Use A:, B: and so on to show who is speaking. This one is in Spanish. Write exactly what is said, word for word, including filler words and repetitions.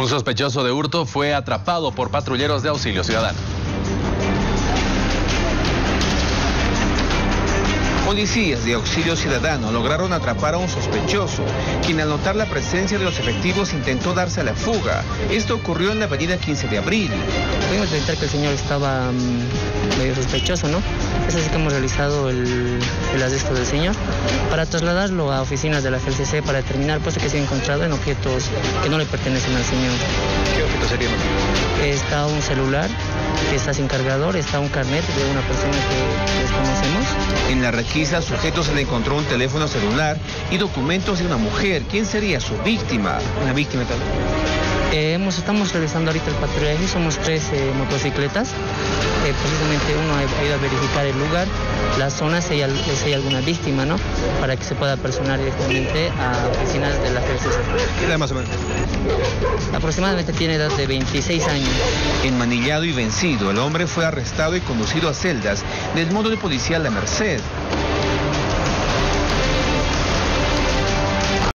A: Un sospechoso de hurto fue atrapado por patrulleros de Auxilio Ciudadano.
B: Policías de Auxilio Ciudadano lograron atrapar a un sospechoso, quien al notar la presencia de los efectivos intentó darse a la fuga. Esto ocurrió en la avenida quince de abril.
C: Pudimos detectar que el señor estaba um, medio sospechoso, ¿no? Es así que hemos realizado el, el arresto del señor para trasladarlo a oficinas de la G L C C para determinar, puesto que se ha encontrado en objetos que no le pertenecen al señor.
B: ¿Qué objetos serían?
C: Está un celular que está sin cargador, está un carnet de una persona que desconocemos.
B: En la requisa al sujeto se le encontró un teléfono celular y documentos de una mujer. ¿Quién sería su víctima? Una víctima también.
C: Eh, hemos, estamos realizando ahorita el patrullaje, somos tres eh, motocicletas. Eh, precisamente uno ha ido a verificar el lugar, la zona, si hay, si hay alguna víctima, ¿no? Para que se pueda personar directamente a oficinas de la G L C C.
B: ¿Qué edad más o menos?
C: Aproximadamente tiene edad de veintiséis años.
B: Enmanillado y vencido, el hombre fue arrestado y conducido a celdas del módulo policial La Merced.